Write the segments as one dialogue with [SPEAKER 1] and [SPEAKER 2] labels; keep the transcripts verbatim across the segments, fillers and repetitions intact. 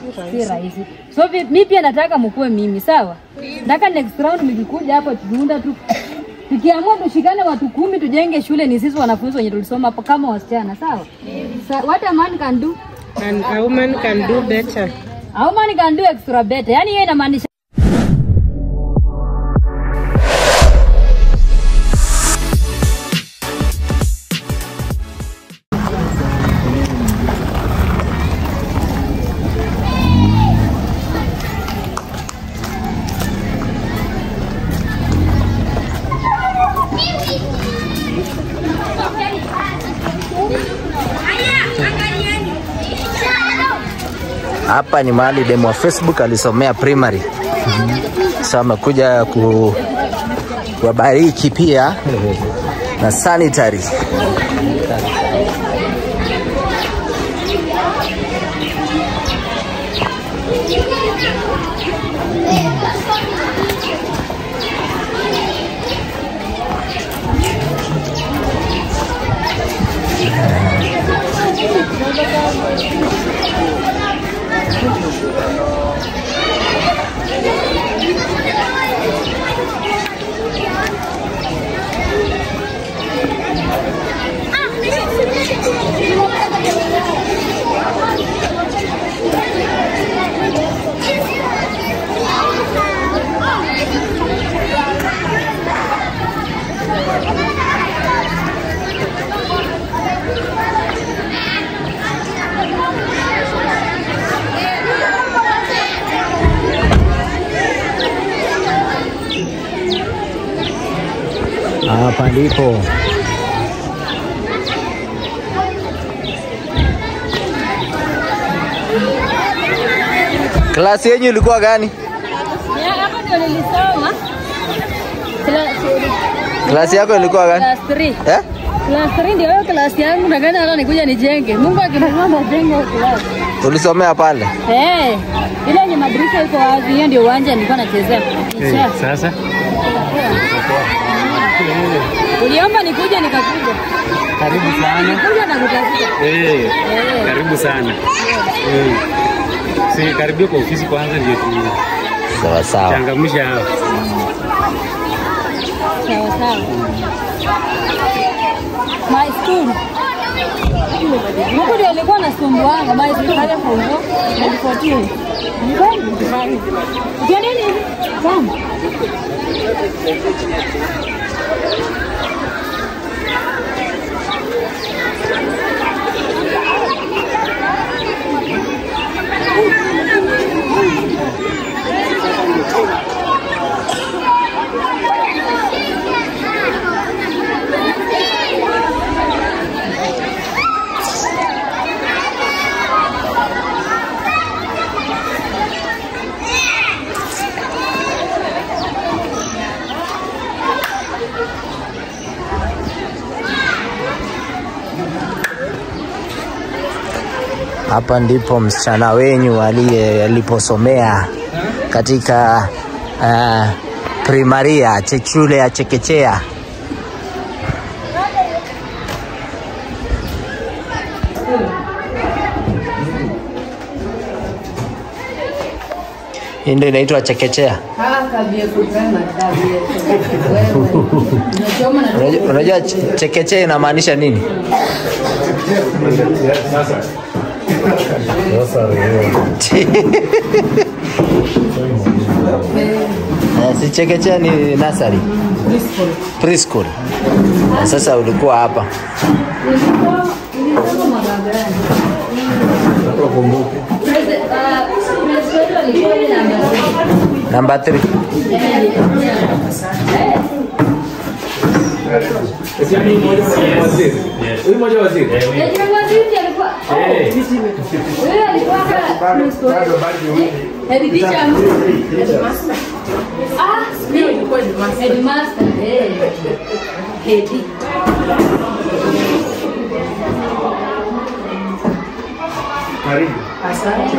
[SPEAKER 1] si rahisi. So mimi pia nataka mkue mimi, sawa? Nataka next round mkikuja hapa tuunda tu. Tukiamua tushikane watu kumi tujenge shule ni sisi wanafunzi wenye tulisoma hapa kama wasichana, sawa? So, what a man can do
[SPEAKER 2] and a woman can do better.
[SPEAKER 1] A woman can do extra better. Yaani yeye inamaanisha
[SPEAKER 3] hapa ni mahali demo wa Facebook alisomea primary. So amekuja ku kuwabariki pia na sanitary. Hapa ndipo klasi yenyu ilikuwa gani?
[SPEAKER 1] Ya hapo ndio nilisoma.
[SPEAKER 3] Klasi yako ilikuwa gani?
[SPEAKER 1] Class three.
[SPEAKER 3] Eh?
[SPEAKER 1] Class three ndio hiyo klasi yangu, na gani hata nikuja nijenge. Mungu akimwomba nijenge hiyo class.
[SPEAKER 3] Ulisomea pale?
[SPEAKER 1] Eh. Ile yenye madirisha iko wazi, hiyo ndio uwanja nilikuwa nachezea.
[SPEAKER 4] Hey, sasa
[SPEAKER 1] uliomba nikuja nikakuja.
[SPEAKER 4] Karibu sana.
[SPEAKER 1] Nikuja na kutafuta.
[SPEAKER 4] Eh. Hey, hey. Karibu sana. Eh. Hey. Si karibu kwa ofisi kwanza ndio tu.
[SPEAKER 3] Sawa sawa.
[SPEAKER 4] Changamsha hao.
[SPEAKER 1] Sawa sawa. My school. Mungu ndio alikuwa anasumbuanga, my school hata kwa hivyo nilifuatia. Mungu kifani. Ndio nini? Sana.
[SPEAKER 3] Hapa ndipo msichana wenyu aliye aliposomea katika uh, primaria, shule ya chekechea. Hii ndio inaitwa chekechea. Unajua chekechea inamaanisha nini? Si chekechea ni nursery. Preschool. Preschool. Sasa ulikuwa hapa. Number three.
[SPEAKER 4] Ese ni mmoja wa waziri. Huyu mmoja wa waziri.
[SPEAKER 1] Eh, waziri alikuwa. Eh, wewe alikuwa bado bado head teacher. Headmaster. Ah, mimi nilikuwa headmaster. Headmaster. Eh. Head.
[SPEAKER 4] Karibu.
[SPEAKER 1] Asante.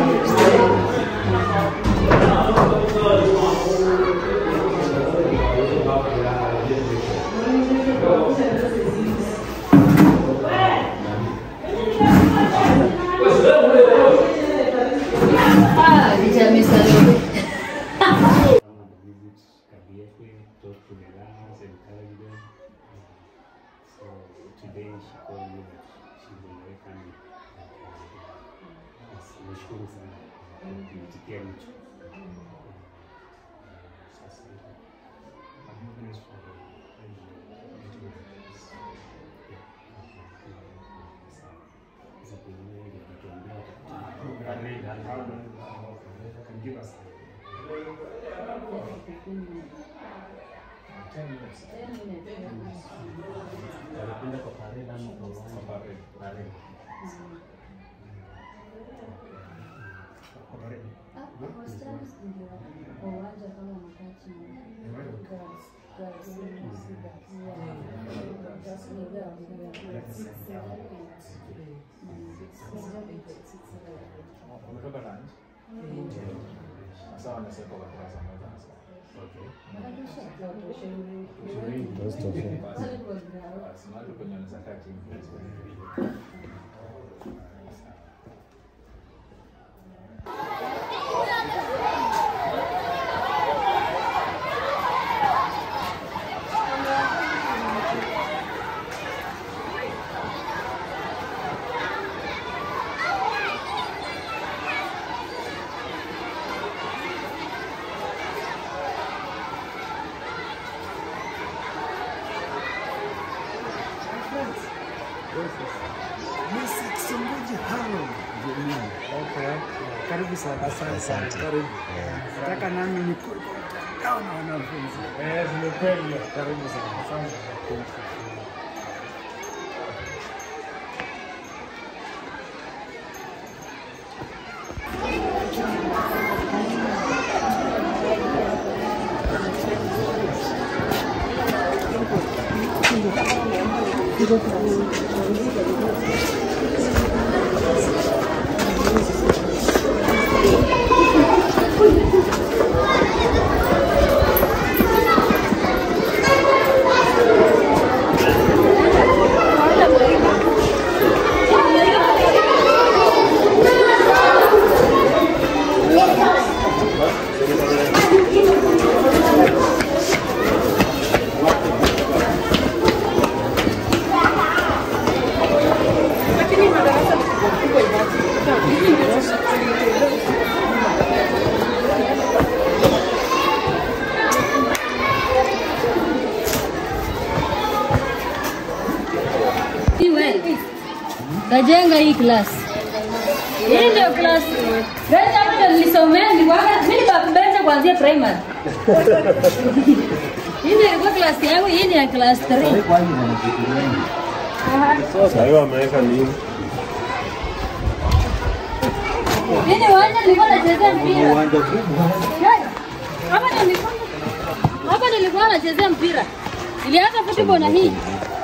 [SPEAKER 1] Ah! ya Mister
[SPEAKER 5] Karibu sana, asante. Karibu. Nataka nami nikue kwa mtandao na wanafunzi. Eh, ni kweli. Karibu sana. Asante.
[SPEAKER 1] Kajenga hii class. Hii ndio class. Guys, hapa nilisomea nilikuwa mimi backbench kuanzia primary. Hii ndio ilikuwa class yangu, hii ni ya class three.
[SPEAKER 5] Sasa hiyo ameweka nini?
[SPEAKER 1] Hii ni uwanja nilikuwa nachezea mpira. Uwanja kubwa. Hapa nilikuwa Hapa nilikuwa nachezea mpira. Nilianza football na hii.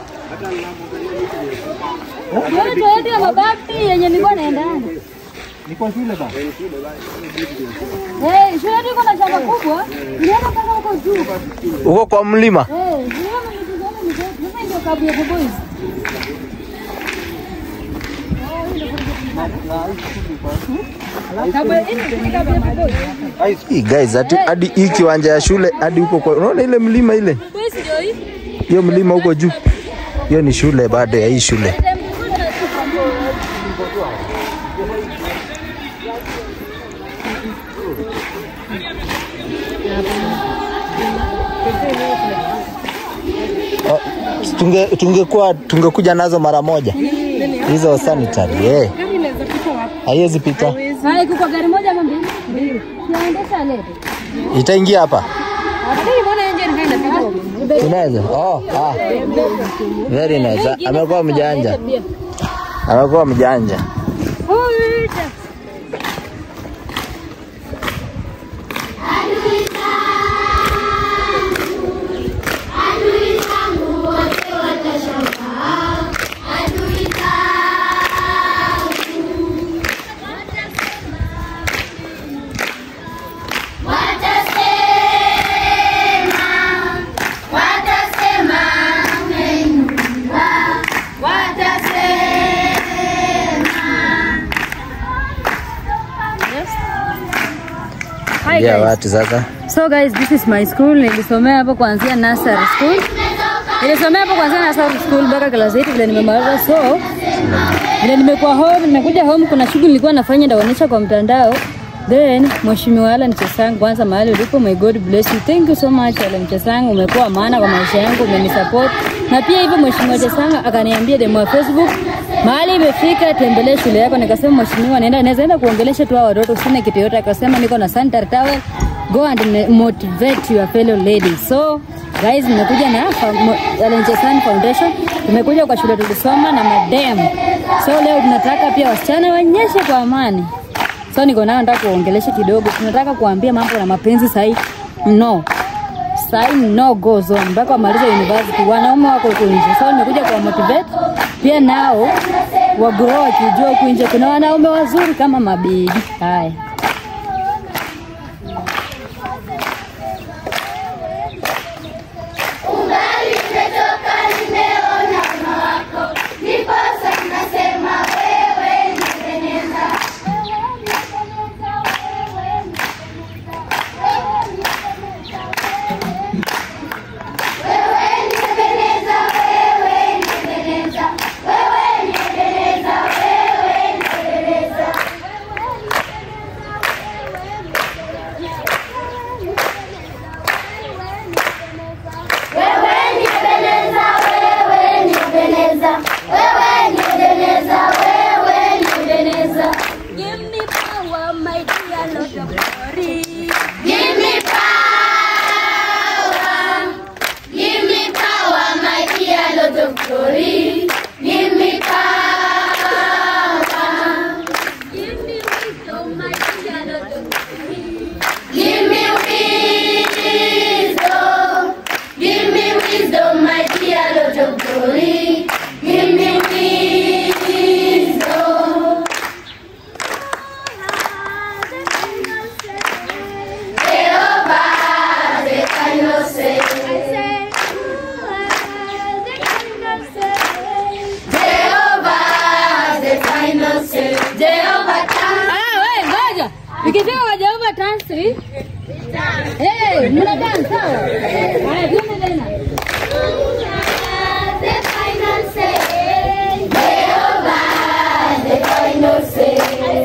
[SPEAKER 1] Yote yote ya mabati yenye nilikuwa naendana.
[SPEAKER 5] Ni kwa shule baba.
[SPEAKER 1] Eh, shule yetu iko na shamba kubwa. Nilienda mpaka huko juu.
[SPEAKER 3] Uko kwa mlima?
[SPEAKER 1] Eh, niliona nilizona nilizona. Sasa ndio kabu ya boys.
[SPEAKER 3] Hii guys, hadi hadi hii kiwanja ya shule hadi huko kwa unaona ile mlima ile? Hiyo mlima huko juu. Hiyo ni shule baada ya hii shule. Oh, tunge tungekuwa tungekuja nazo mara moja. Hizo sanitary eh. Haiwezi pita.
[SPEAKER 1] Hai kwa gari moja ama mbili? Mbili. Tunaendesha leo.
[SPEAKER 3] Itaingia hapa.
[SPEAKER 1] Hadi mbona engine haina kidogo?
[SPEAKER 3] Tunaweza. Oh, ah. Very nice. Amekuwa mjanja. Amekuwa mjanja.
[SPEAKER 1] Hi
[SPEAKER 3] Yeah,
[SPEAKER 1] guys.
[SPEAKER 3] watu sasa.
[SPEAKER 1] So guys, this is my school. Nilisomea hapo kuanzia nursery school. Nilisomea hapo kuanzia nursery school mpaka class eight vile nimemaliza. So vile nimekuwa home, nimekuja home kuna shughuli nilikuwa nafanya ndaonyesha kwa mtandao. Then Mheshimiwa Alan Chesang, kwanza mahali ulipo, my God bless you. Thank you so much Alan Chesang, umekuwa maana kwa maisha yangu, umenisupport. Na pia hivyo Mheshimiwa Chesang akaniambia demo ya Facebook, mahali imefika tembelee shule yako. Nikasema mheshimiwa, naenda naweza enda kuongelesha tu hao watoto, sina kitu yote. Akasema niko na sanitary towel, go and motivate your fellow ladies. So guys, nimekuja na Alan Chesang Foundation, tumekuja kwa shule tulisoma na madam. So leo tunataka pia wasichana wanyeshe kwa amani. So niko nao nataka kuongelesha kidogo. Tunataka kuambia mambo na mapenzi sahi. No. Sahi no goes on. Mpaka wamalize university. Wanaume wako huko nje. So nimekuja kwa motivate. Pia nao wagrow wakijua huko nje kuna wanaume wazuri kama mabibi. Haya. Ikifika kwa Jehova Tansri. Eh, mna dance sawa? Haya, twende tena. The final say. Jehova, the final say.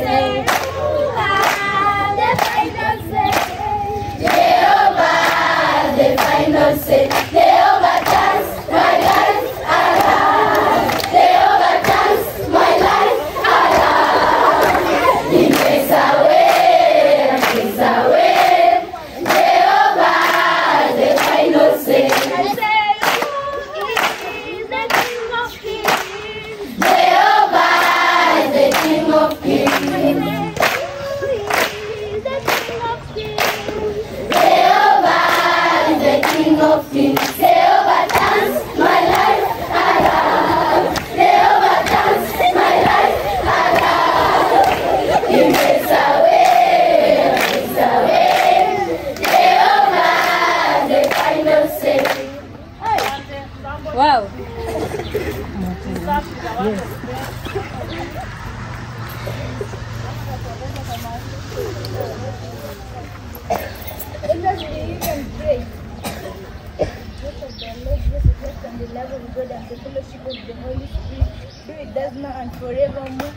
[SPEAKER 1] The final say. Jehova, the final say. Jehova dance, my life alive. Jehova dance, my life alive. He makes a way. Wow. Yes. The love of God and the fellowship of the Holy Spirit, do it does now and forevermore.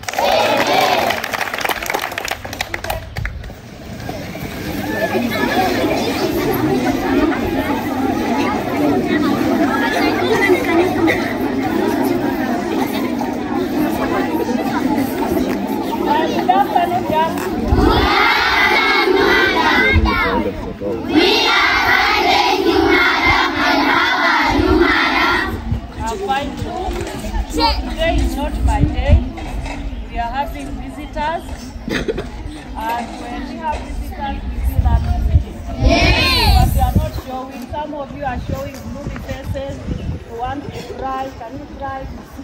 [SPEAKER 6] Today is not my day. We are having visitors, and when we have visitors, we feel appreciated. Yes. But we are not showing. Some of you are showing gloomy faces. You want to cry. Can you cry?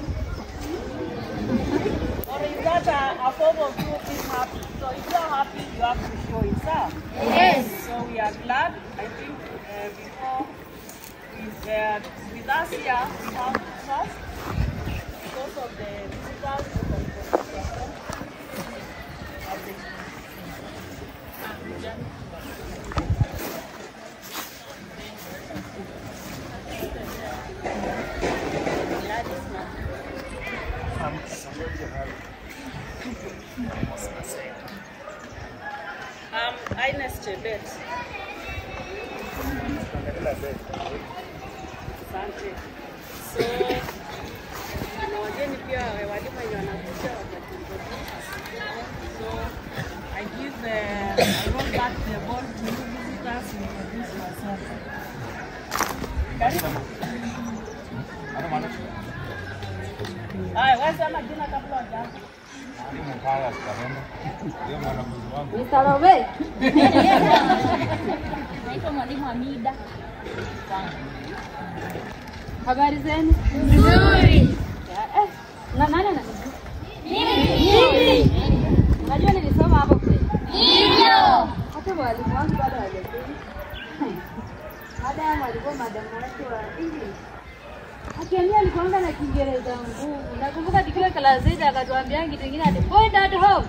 [SPEAKER 6] Or is that a, a form of you being happy? So if you are happy, you have to show it, sir. Yes. So we are glad. I think uh, before with, uh, with us here, we have trust. Because of the visitors, of the Um, Ines Chebet. Asante. So, na wageni pia walimu wenye wanakuja wakati. So, I give the, I roll back the ball to you visitors and introduce yourself. Karibu. Haya, wewe sema jina kabla hujaanza.
[SPEAKER 1] Mister Robe.
[SPEAKER 7] Naitwa Mwalimu Amida.
[SPEAKER 1] Habari zenu?
[SPEAKER 7] Nzuri.
[SPEAKER 1] Eh, na nani na
[SPEAKER 7] Mimi.
[SPEAKER 1] Najua nilisoma hapo kweli.
[SPEAKER 7] Ndio.
[SPEAKER 1] Hata walimu wangu bado hawajafika. Madam alikuwa madam wetu wa English. Akiambia alikuanga na Kiingereza ngumu. Nakumbuka tukiwa class eight akatuambia kitu kingine ati point at home.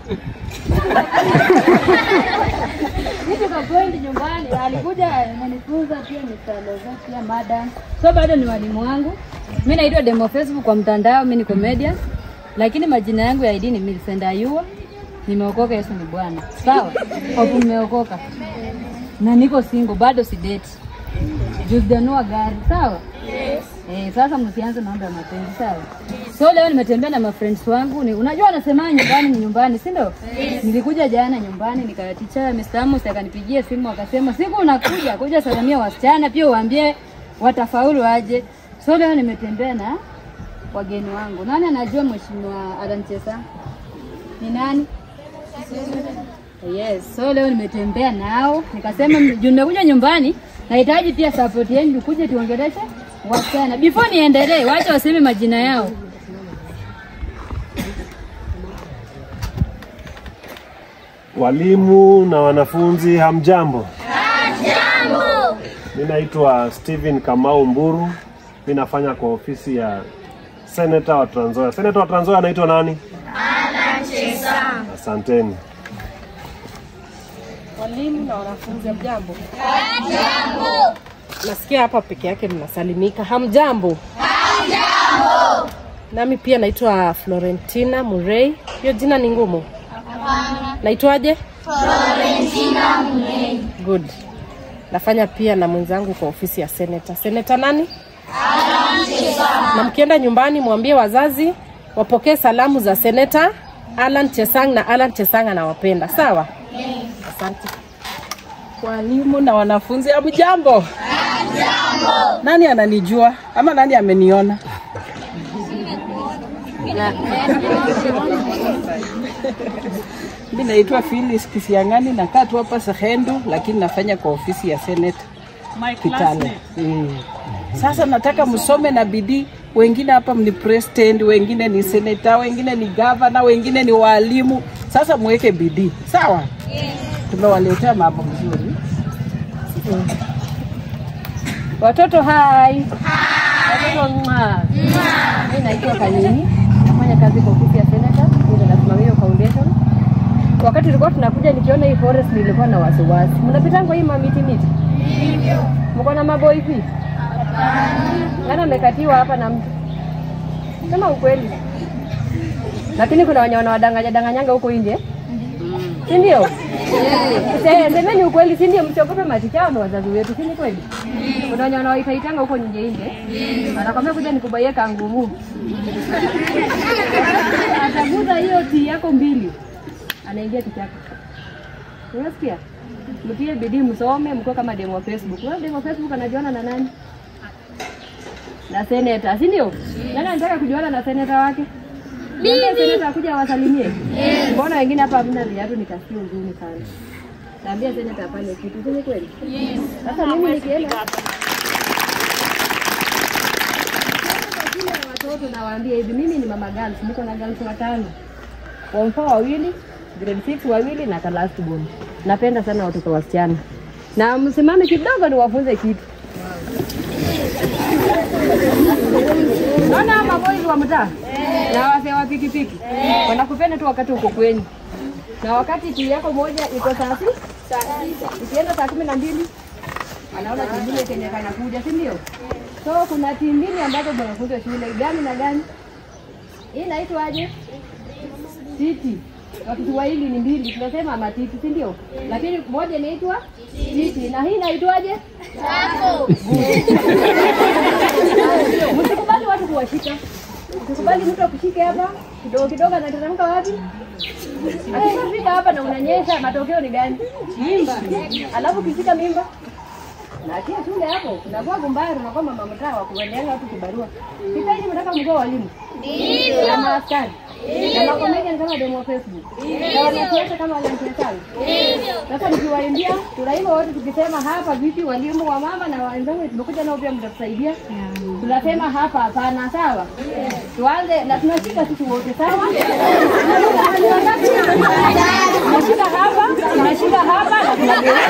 [SPEAKER 1] Kitu kwa point nyumbani alikuja ananifunza pia Mister Loza pia madam. So bado ni walimu wangu. Mimi naitwa Demo Facebook kwa mtandao, mimi ni comedian. Lakini majina yangu ya I D ni Millicent Ayua. Nimeokoka, Yesu ni Bwana. Sawa? Hapo nimeokoka. Na niko single bado si date. Just danua gari, sawa? Yes. Eh, sasa msianze mambo ya mapenzi, sawa? So leo nimetembea na ma friends wangu. Ni, unajua wanasema nyumbani ni nyumbani, si ndio? Yes. Nilikuja jana nyumbani nikaticha Mister Amos akanipigia simu akasema siku unakuja, kuja salamia wasichana pia uambie watafaulu aje. So leo nimetembea na wageni wangu. Nani anajua Mheshimiwa Alan Chesa? Ni nani? Yes, so leo nimetembea nao. Nikasema juu nimekuja nyumbani, nahitaji pia support yenu kuje tuongeleshe wasichana. Before niendelee, wacha waseme majina yao.
[SPEAKER 8] Walimu na wanafunzi hamjambo?
[SPEAKER 7] Hamjambo.
[SPEAKER 8] Mimi naitwa Steven Kamau Mburu. Mimi nafanya kwa ofisi ya Senator wa Trans Nzoia. Senator wa Trans Nzoia anaitwa nani?
[SPEAKER 7] Alan Chesa.
[SPEAKER 8] Asanteni.
[SPEAKER 2] Walimu na wanafunzi hamjambo?
[SPEAKER 7] Hamjambo.
[SPEAKER 2] Nasikia hapa peke yake mnasalimika. Hamjambo?
[SPEAKER 7] Hamjambo.
[SPEAKER 2] Nami pia naitwa Florentina Murray. Hiyo jina ni ngumu?
[SPEAKER 7] Hapana.
[SPEAKER 2] Naitwaje?
[SPEAKER 7] Florentina Murray.
[SPEAKER 2] Good. Nafanya pia na mwenzangu kwa ofisi ya Senator. Senator nani?
[SPEAKER 7] Alan Chesa.
[SPEAKER 2] Na mkienda nyumbani mwambie wazazi wapokee salamu za Senator Alan Chesang na Alan Chesang anawapenda. Sawa?
[SPEAKER 7] Yes.
[SPEAKER 2] Asante.
[SPEAKER 6] Walimu na wanafunzi hamjambo?
[SPEAKER 7] Hamjambo.
[SPEAKER 6] Nani ananijua ama nani ameniona? Mimi naitwa Phyllis Kisiangani, nakaa tu hapa Sehendu lakini nafanya kwa ofisi ya Senate Kitale. Mm. Sasa nataka msome na bidii. Wengine hapa ni president, wengine ni senator, wengine ni governor, wengine ni walimu. Sasa muweke bidii. Sawa? Yes. Tumewaletea mambo mzuri. Mm. Watoto hai. Hai. Watoto mwa. Mimi naitwa Kanini. Nafanya kazi kwa ofisi ya senator, ndio nasimamia foundation. Wakati tulikuwa tunakuja nikiona hii forest nilikuwa na wasiwasi. Mnapita kwa hii mamiti miti? Ndio. Mko na maboi hivi? Hapana. Amekatiwa hapa na mtu. Sema ukweli. Lakini kuna wenye wanawadanganya danganyanga huko nje. Si ndio? Eh, semeni ukweli, si ndio? Msiogope matichao na wazazi wetu, si ni kweli? Kuna wenye wanawaitaitanga huko nje nje. Anakwambia kuja nikubaie kangumu. Ataguza hiyo tii yako mbili. Anaingia kichaka. Unasikia? Mtie bidii msome, mko kama demo wa Facebook. Wewe demo wa Facebook anajiona na nani? Na senator, si ndio? Nani anataka kujiona na senator wake? Mimi senator kuja wasalimie. Yes. Mbona wengine hapa hamna viatu nikasikia uzuni sana. Naambia senator pale kitu ni kweli? Yes. Sasa mimi nikienda watoto nawaambia hivi, mimi ni mama girls, niko na girls watano. Form four wawili, grade six wawili na last born. Napenda sana watoto wasichana. Na msimame kidogo niwafunze kitu. Naona maboi wa mtaa. Eh. Na wase wa pikipiki. Eh. Wanakupenda tu wakati uko kwenyu. Na wakati tii yako moja iko saa sita, saa sita. Ukienda saa kumi na mbili anaona kingine kenye kanakuja, si ndio? So kuna tii mbili ambazo wanakuja shule gani na gani? Hii inaitwa aje? City.
[SPEAKER 9] Kwa Kiswahili ni mbili, tunasema matiti, si ndio? Lakini moja inaitwa titi na hii inaitwaje? Tako. Msikubali watu kuwashika. Msikubali mtu akushike hapa, kidogo kidogo anateremka wapi? Akifika hapa na unanyesha, matokeo ni gani? Mimba. Alafu kishika mimba na kia shule hapo, unakuwa gumbaru, unakuwa mama mtaa wa kuendelea watu kibarua. Sasa hivi mtaka mgoa walimu. Ndio. Na maaskari. Ndio. Na comedian kama demo Facebook. Ndio. Na wanasiasa kama wanasiasa. Ndio. Sasa nikiwaimbia, tunaimba wote tukisema hapa vipi walimu wa mama na wenzangu tumekuja nao pia mtatusaidia. Tunasema hapa hapana, sawa? Tuanze na tunashika sisi wote, sawa? Tunashika hapa, tunashika hapa na tunageuka.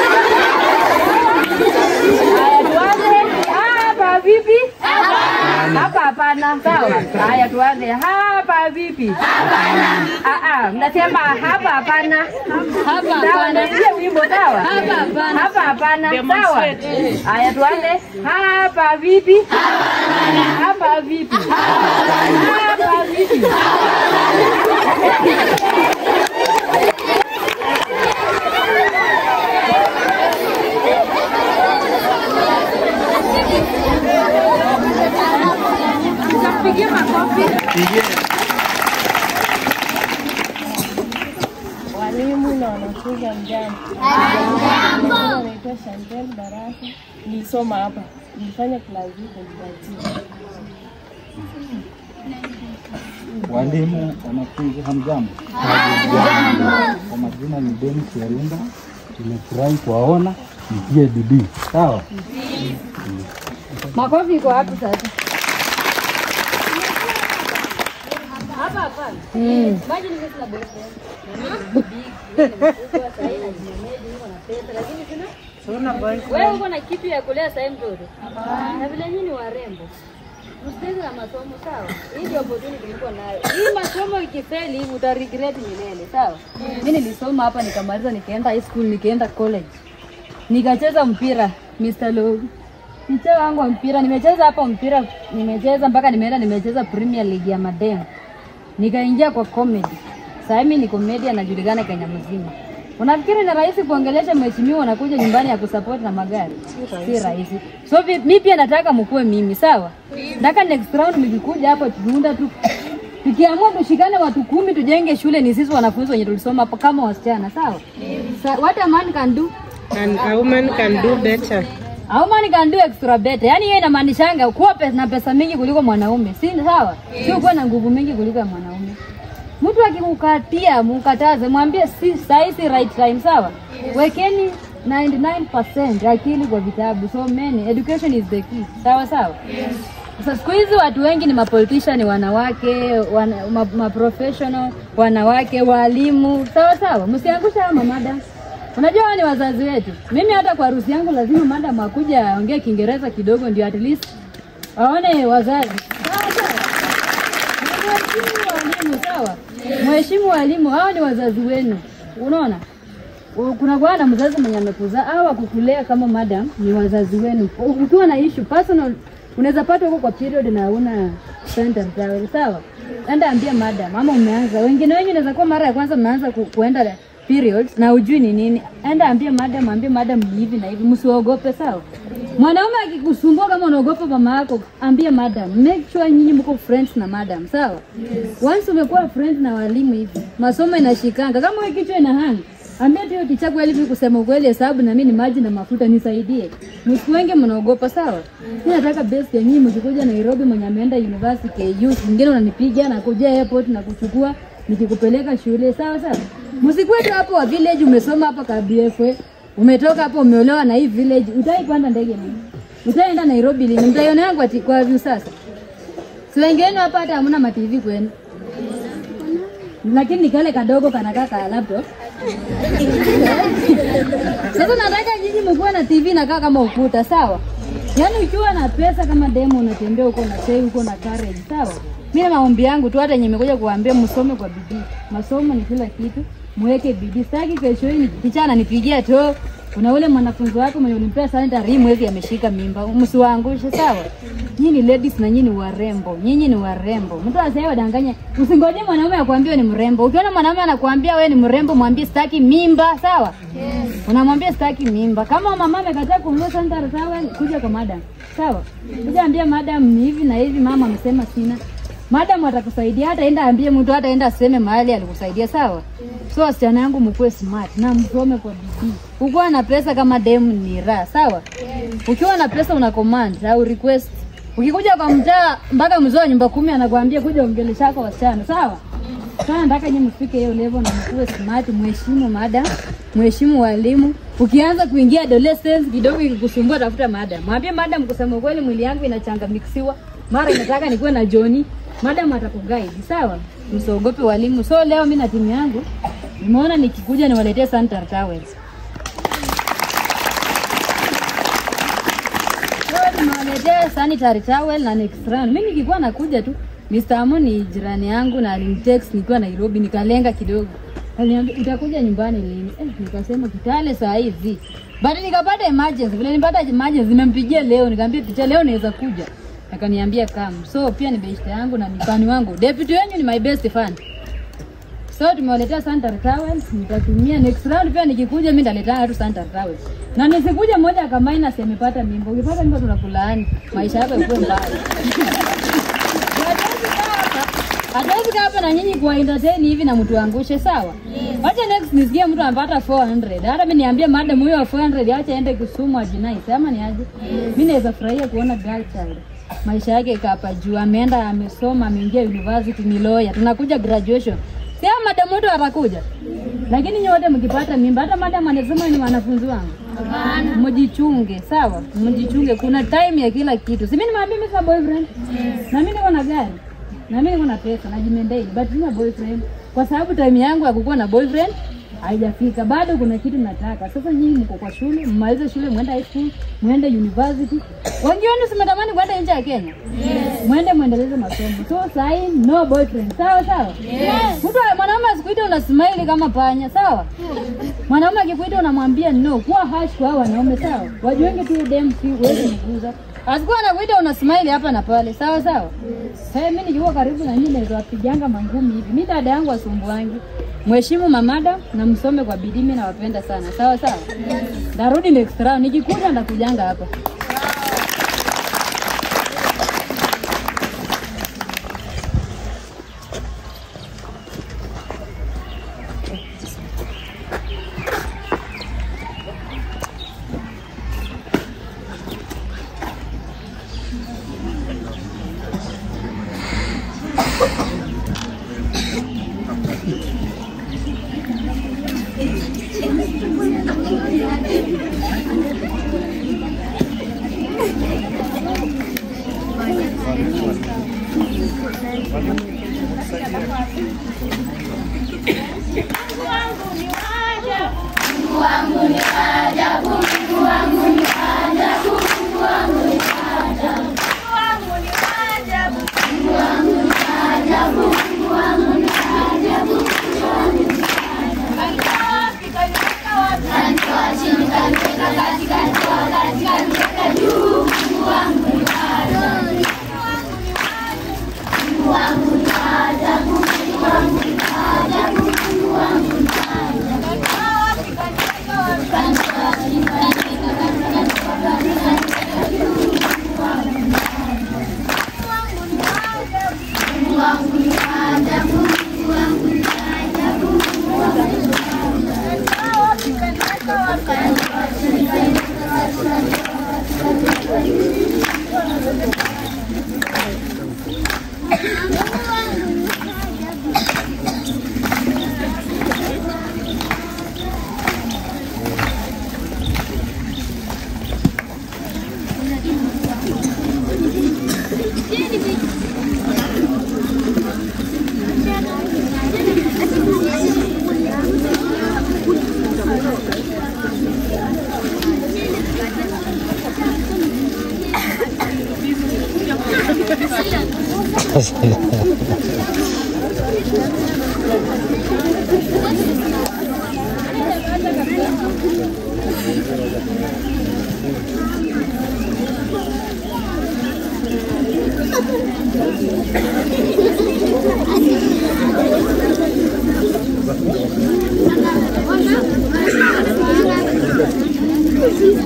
[SPEAKER 9] Haya tuanze hapa vipi? Hapana. Hapa hapana, sawa? Haya tuanze hapa vipi? Hapana. Ah ah, mnasema hapa hapana. Hapa hapana. Ndio wimbo sawa? Hapa hapana. Hapa hapana, sawa? Haya tuanze hapa vipi? Hapana. Hapa vipi? Hapana. Hapa vipi? Pigia makofi.
[SPEAKER 10] Walimu na wanafunzi mjani. Mimi naitwa Chantel Baraka. Nilisoma hapa. Nilifanya class hii kwa
[SPEAKER 11] Walimu, wanafunzi hamjambo. Hamjambo. Kwa majina ni Dennis Yarunda. Nimefurahi kuwaona, mtie bidii. Sawa?
[SPEAKER 9] Makofi iko hapo sasa. Hapa hapa. Mm. Maji ni mimi na boyfriend. Sina boyfriend. Wewe uko na kitu ya kulea sasa mtoto? Na vile nyinyi ni warembo. Msikize na masomo sawa? Hii ndio opportunity nilikuwa nayo. Hii masomo ikifeli hivi uta regret milele, sawa? Mimi nilisoma hapa nikamaliza nikaenda high school, nikaenda college. Nikacheza mpira, mister Logi. Mchezo wangu wa mpira, nimecheza hapa mpira, nimecheza mpaka nimeenda nimecheza Premier League ya Madem. Nikaingia kwa comedy. Sasa mimi ni comedian najulikana Kenya mzima. Unafikiri ni rahisi kuongelesha mheshimiwa unakuja nyumbani ya kusupport na magari? Si rahisi. So mimi pia nataka mkue mimi, sawa? Nataka next round mkikuja hapa tuunda tu. Tukiamua tushikane watu kumi tujenge shule ni sisi wanafunzi wenye tulisoma hapa kama wasichana, sawa? So, what a man can do
[SPEAKER 2] and a woman can do better.
[SPEAKER 9] A woman can do extra better. Yaani yeye inamaanishanga kuwa pesa na pesa mingi kuliko mwanaume. Si sawa? Sio kuwa na nguvu mingi kuliko mwanaume. Mtu akikukatia, mkataze, mwambie si saisi right time, sawa? Wekeni ninety-nine percent akili kwa vitabu. So many education is the key. Sawa sawa? Yes. Sasa siku hizi watu wengi ni mapolitician, wanawake, wana, ma, ma professional, wanawake, walimu. Sawa sawa? Msiangusha hao mamada. Unajua wao ni wazazi wetu. Mimi hata kwa harusi yangu lazima madam akuja aongee Kiingereza kidogo ndio at least waone wazazi. Sawa sawa? Walimu sawa? Mheshimu walimu, hao ni wazazi wenu. Unaona? Kuna bwana mzazi mwenye amekuzaa au akukulea kama madam ni wazazi wenu. Ukiwa na issue personal unaweza pata huko kwa period na una center sawa, sawa? Enda ambia madam ama umeanza. Wengine wengi inaweza kuwa mara ya kwanza mnaanza ku, kuenda periods na ujui ni nini. Enda ambia madam, ambia madam hivi na hivi, msiogope, sawa? Mwanaume akikusumbua kama unaogopa mama yako, ambia madam. Make sure nyinyi mko friends na madam, sawa? Yes. Once umekuwa friends na walimu hivi, masomo inashikanga. Kama wewe kichwa ina hang, ambia tu kichwa kwa hivi kusema ukweli hesabu na mimi ni maji na mafuta nisaidie. Mtu wengi mnaogopa, sawa? Mimi nataka best ya nyinyi mkikuja Nairobi mwenye ameenda university K U, mwingine unanipigia na kuja airport na kuchukua nikikupeleka shule, sawa sawa? Msikuwe tu hapo wa village umesoma hapa ka B F A. Umetoka hapo umeolewa na hii village, utaipanda ndege nini? Utaenda Nairobi lini? Mtaiona yangu ati kwa view sasa. Si wengine hapa hata hamna ma T V kwenu. Lakini kale kadogo kanakaa ka laptop. Sasa nataka nyinyi mkuwe na T V na kaa kama ukuta, sawa? Yaani ukiwa na pesa kama demo unatembea huko na save huko na courage, sawa? Mimi maombi yangu tu hata nimekuja kuambia msome kwa bidii. Masomo ni kila kitu. Mweke bidii. Sitaki kesho hii kijana nipigia tu Kuna ule mwanafunzi wako mwenye ulimpea sanitary mwezi ameshika mimba, msiwaangushe sawa? Nyinyi ladies na nyinyi warembo, nyinyi ni warembo. Mtu asema wadanganya, usingoje mwanaume akwambie ni mrembo. Ukiona mwanaume anakuambia wewe ni mrembo, mwambie sitaki mimba, sawa? Yes. Unamwambia sitaki mimba. Kama mama amekataa kununua sanitary sawa, kuja kwa madam. Sawa? Kuja ambia madam ni hivi na hivi, mama amesema sina. Madam atakusaidia, hata enda ambie mtu, hata enda aseme mahali alikusaidia, sawa? Yes. So wasichana yangu mkuwe smart na msome kwa bidii. Ukiwa na pesa kama demu ni raha, sawa? Yes. Ukiwa na pesa una command au request. Ukikuja kwa mtaa mpaka mzee wa nyumba kumi anakuambia kuja ongelesha kwa wasichana, sawa? Sasa nataka nyinyi mfike hiyo level na mkuwe smart, mheshimu madam, mheshimu walimu. Ukianza kuingia adolescence kidogo ikikusumbua tafuta madam. Mwambie madam kusema kweli mwili yangu inachangamkiwa. Mara inataka nikuwe na Johnny. Madam atakuguide, sawa? Msiogope walimu. So leo mimi na timu yangu nimeona nikikuja niwaletee sanitary towels. Leo nimewaletea sanitary towel na next round. Mimi nikikuwa nakuja tu, Mister Amoni jirani yangu na alinitext nikiwa Nairobi, nikalenga kidogo. Aliniambia utakuja nyumbani lini? Eh, nikasema Kitale saa hizi. Baada nikapata emergency. Vile nilipata emergency nimempigia leo, nikamwambia picha leo naweza kuja. Akaniambia come. So pia ni best yangu na ni fan wangu. Deputy wenu ni my best fan. So tumewaletea sanitary towels, nitatumia next round pia nikikuja mimi nitaleta tu sanitary towels. Na nisikuja mmoja kama ina amepata mimba. Ukipata mimba tunakulaani. Maisha yako yako mbaya. Hatuwezi hapa na nyinyi kwa entertain hivi na mtu angushe, sawa? Wacha next nisikie mtu anapata four hundred. Hata mimi niambie madam huyo wa four hundred acha aende Kisumu ajinai. Sema ni aje? Mimi naweza furahia kuona girl child. Maisha yake ikapa juu, ameenda amesoma, ameingia university, ni lawyer. Tunakuja graduation. Sema madam wote watakuja. Lakini nyote mkipata mimba, hata madam anasema ni wanafunzi wangu. Hapana. Mjichunge, sawa? Mjichunge, kuna time ya kila kitu. Si mimi nimwambia mimi sina boyfriend. Yes. Na mimi niko na gari. Na mimi niko na pesa, najimendei, but sina boyfriend. Kwa sababu time yangu ya kukuwa na boyfriend haijafika. Bado kuna kitu nataka. Sasa nyinyi mko kwa shule, mmalize shule, mwende high school, mwende university. Wengine simetamani kwenda nje ya Kenya. Yes. Mwende muendeleze masomo. So sai no boyfriend. Sawa sawa? Yes. Mtu mwanaume asikuite una smile kama panya, sawa? Mwanaume akikuita unamwambia no, kuwa harsh kwa wanaume, sawa? Wajuenge tu dem si uweze kuguza. Asikuwa anakuita una smile hapa na pale, sawa sawa? Yes. Hey, mimi nikiwa karibu na nyinyi naweza wapiganga mangumi hivi. Mimi dada yangu asumbuangi. Mheshimu mamada na msome kwa bidii, mimi nawapenda sana. Sawa sawa? Yes. Darudi next round. Nikikuja ndakujanga hapa.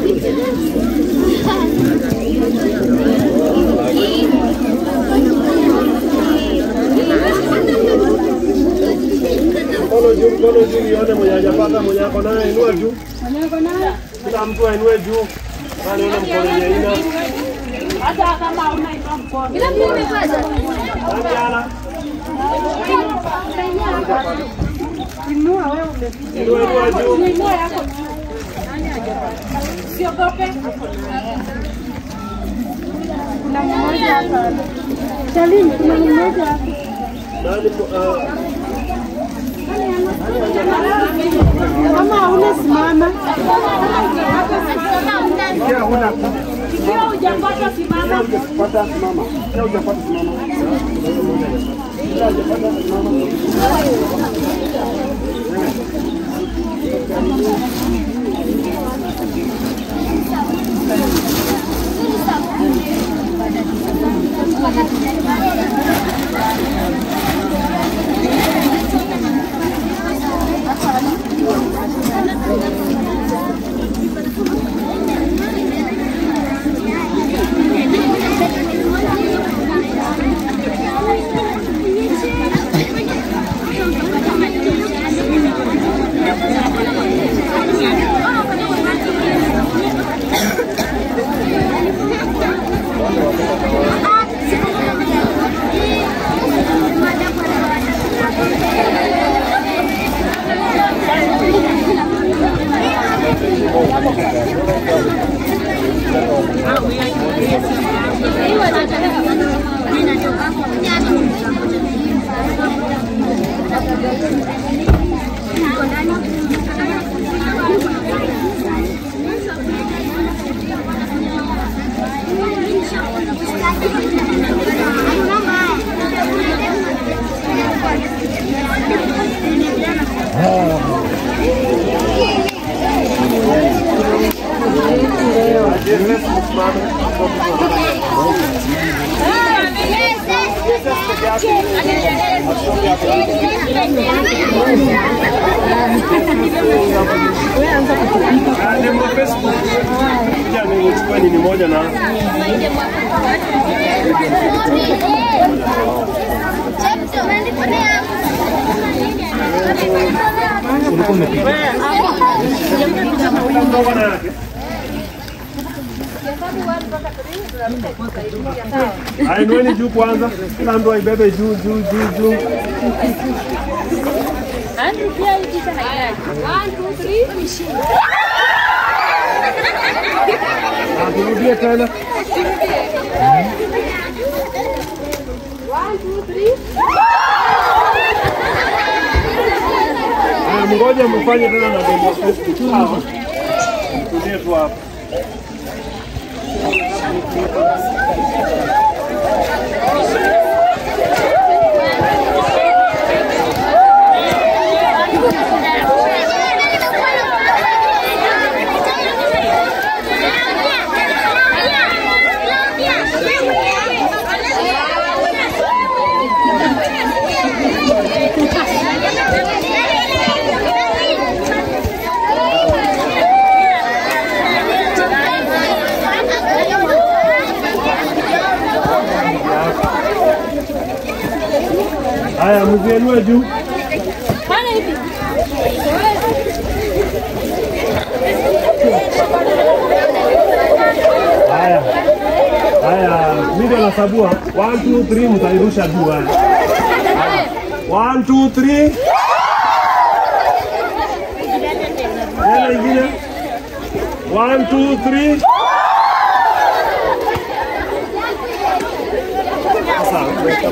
[SPEAKER 8] Mkono juu, mkono juu, nione mwenye hajapata, mwenye ako naye, inua juu.
[SPEAKER 9] Mwenye ako naye.
[SPEAKER 8] Kila mtu ainue juu. Na nione mkono yenye ina.
[SPEAKER 6] Hata kama unainua mkono.
[SPEAKER 9] Bila mimi nimepata.
[SPEAKER 8] Ana.
[SPEAKER 6] Inua wewe umefika.
[SPEAKER 8] Inua inua juu.
[SPEAKER 6] Inua yako. Siogope. Kuna mmoja hapa.
[SPEAKER 9] Salim, kuna mmoja hapa.
[SPEAKER 8] Nani uh,
[SPEAKER 6] Mama hauna simama.
[SPEAKER 5] Ikiwa huna
[SPEAKER 6] Ikiwa hujapata simama.
[SPEAKER 5] kupata simama. Ikiwa hujapata simama. Ikiwa hujapata simama.
[SPEAKER 8] ni moja na ainueni juu kwanza, kila mtu aibebe juu juu juu juu.
[SPEAKER 9] Andrew pia hii picha haitaki. one two three.
[SPEAKER 8] Turudie tena.
[SPEAKER 9] one two three.
[SPEAKER 8] Mngoja mfanye tena na demo tu hapa. Turudie tu hapa. Haya, mzienue juu.
[SPEAKER 9] Fanya hivi.
[SPEAKER 8] Haya. Haya, mimi ndo nasabua. one two three mtairusha juu haya. one two three. Neno ingine. one two three. Sasa,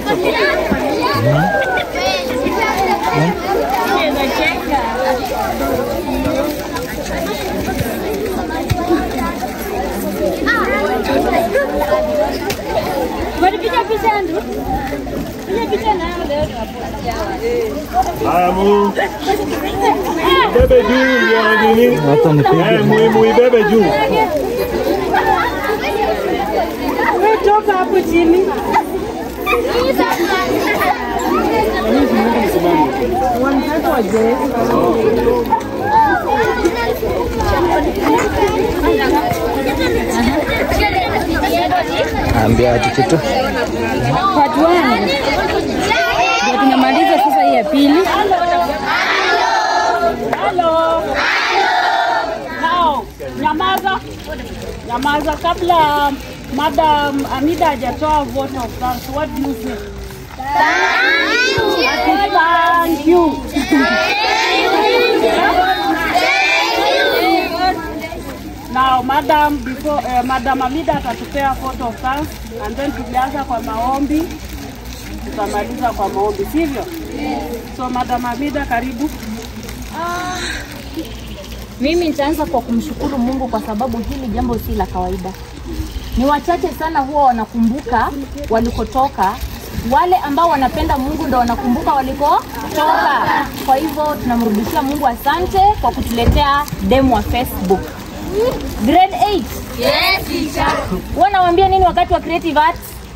[SPEAKER 9] Picha picha Andrew. Picha picha na leo tunapotea.
[SPEAKER 8] haya mu. Bebe juu ya nini?
[SPEAKER 3] Hata nipige.
[SPEAKER 8] Eh, mu mu bebe juu.
[SPEAKER 6] Wewe toka hapo chini. Wanataka waje.
[SPEAKER 3] Ambia watu kitu.
[SPEAKER 9] Watu wangu. Ndio tunamaliza sasa hii ya pili.
[SPEAKER 6] Hello. Now, nyamaza. Nyamaza kabla Madam Amida hajatoa vote of thanks. What do you say? Thank you. Thank you. Now, Madam, before uh, Madam Amida atatupea vote of thanks and then tukianza kwa maombi, tutamaliza kwa maombi, sivyo? So Madam Amida, karibu.
[SPEAKER 12] Ah, mimi nitaanza kwa kumshukuru Mungu kwa sababu hili jambo si la kawaida. Ni wachache sana huwa wanakumbuka walikotoka. Wale ambao wanapenda Mungu ndio wanakumbuka walikotoka. Kwa hivyo tunamrudishia Mungu asante kwa kutuletea demo wa Facebook. Grade eight.
[SPEAKER 7] Yes, teacher.
[SPEAKER 12] Wanawaambia nini wakati wa creative arts?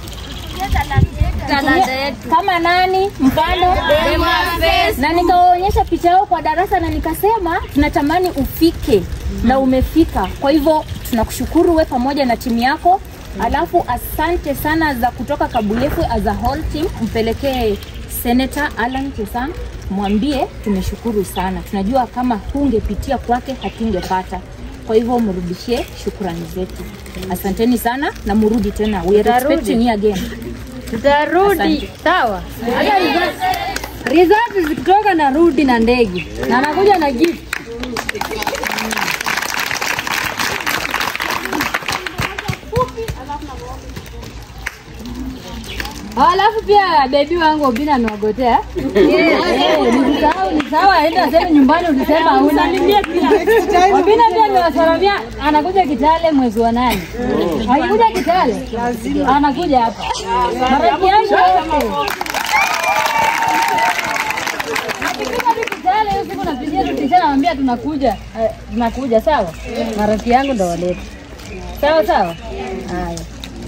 [SPEAKER 12] Kama nani? Mfano na nikawaonyesha picha yao kwa darasa na nikasema tunatamani ufike na umefika. Kwa hivyo tunakushukuru we pamoja na timu yako. Alafu asante sana za kutoka Kabulefu as a whole team, mpelekee Senator Alan Chesang, mwambie tumeshukuru sana. Tunajua kama hungepitia kwake hatungepata. Kwa hivyo mrudishie shukrani zetu. Asanteni sana na murudi tena. We are expecting you again.
[SPEAKER 9] Tutarudi. Sawa. Hata results results zikitoka na rudi na ndege. Na anakuja na gift. Alafu pia baby wangu Obina amewagotea. Eh, nisahau nisahau aenda sasa nyumbani ulisema hauna. Obina pia amewasalamia anakuja Kitale mwezi wa nane. Akikuja Kitale anakuja hapa. Marafiki yangu akikuja Kitale hiyo siku napigia tutisha naambia tunakuja. Tunakuja sawa? Marafiki yangu ndo waleta. Sawa sawa? Haya.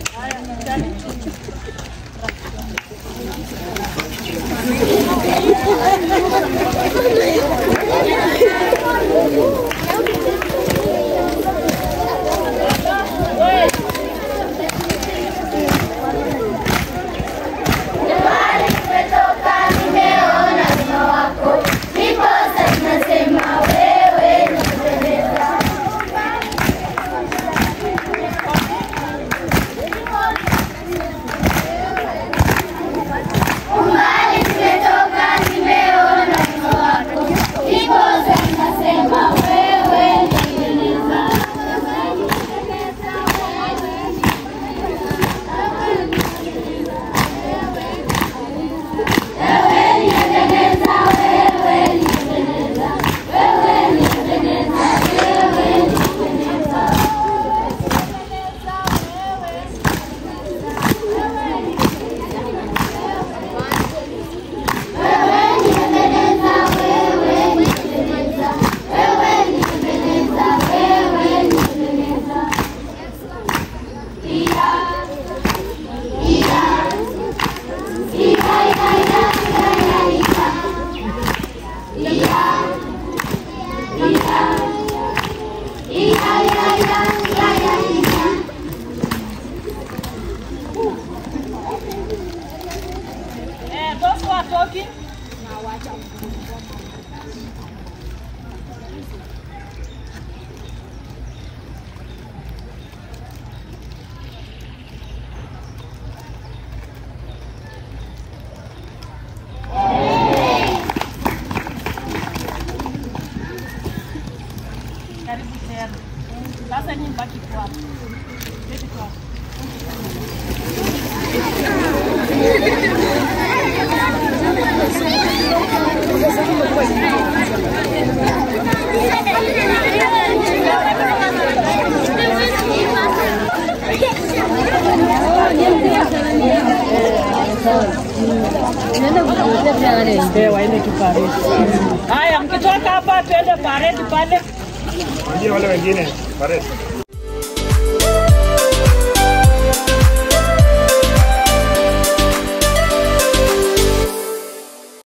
[SPEAKER 6] Sasa nyinyi baki kwa hapo. Baki kwa hapo. Waende tu parade. Haya, mkitoka hapa tuende parade pale.
[SPEAKER 8] Wale wengine parade.